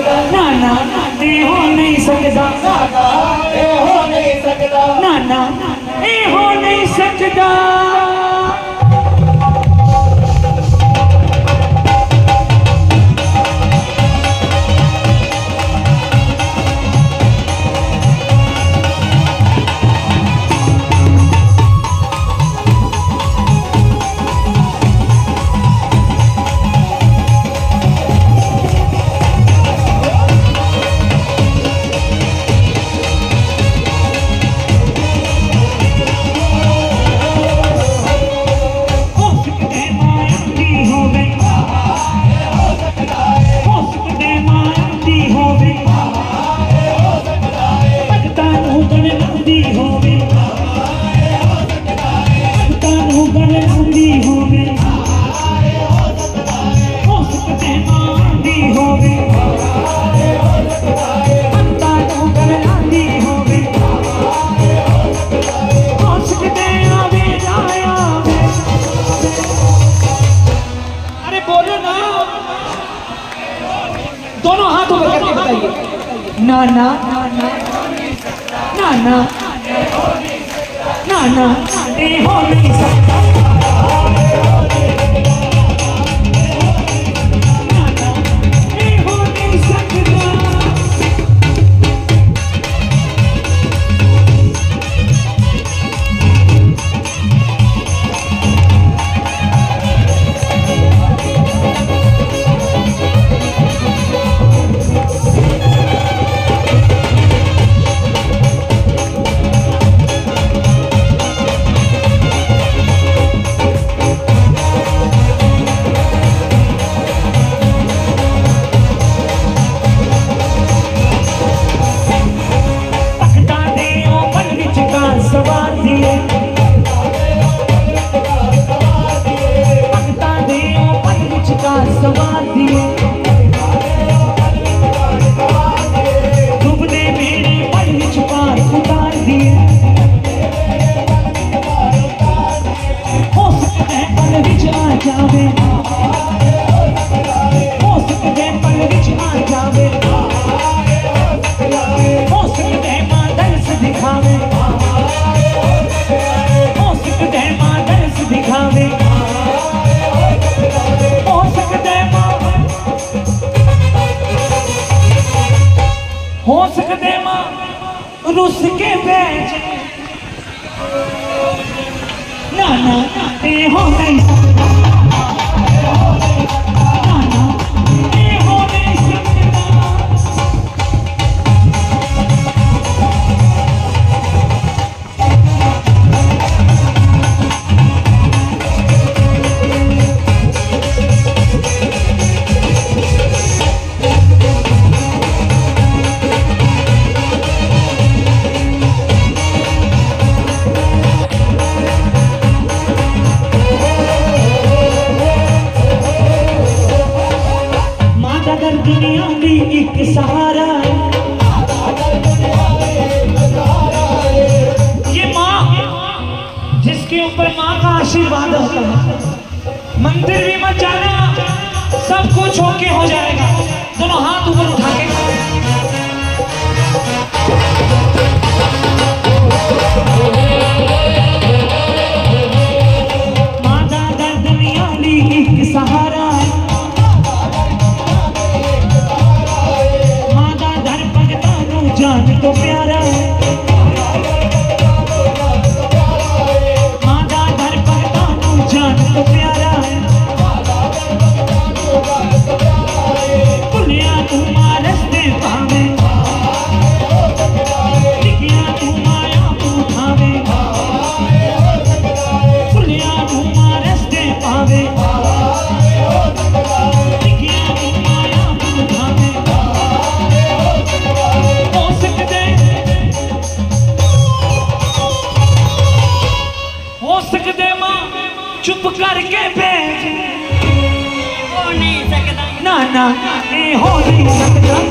ना ना ये हो नहीं सकता, ये हो नहीं सकता, ना ना ये हो नहीं सकता। दोनों हाथ ऊपर करके बताइए। ना ना ना ना ना ना ना ना ये हो नहीं सकता। हो सकते मां रुस के बेच ना ना ये हो नहीं सकता। दुनिया में एक सहारा है, ये माँ जिसके ऊपर माँ का आशीर्वाद होता है। मंदिर भी मत जाना, सब कुछ होके हो जाएगा। दोनों हाथ ऊपर उठा के माँ दादा दुनिया में एक सहारा है, जान तो प्यारा है। मादा दर पर जान तो प्यारा है। पुलिया तुम्हारे से भावे, टिकिया तुम्हारा उठावे, पुलिया तुम्हारे से भावे, टिकिया तुम्हारा उठावे। चुप करके भेज, हो नहीं सकता, ना ना ये हो नहीं सकता।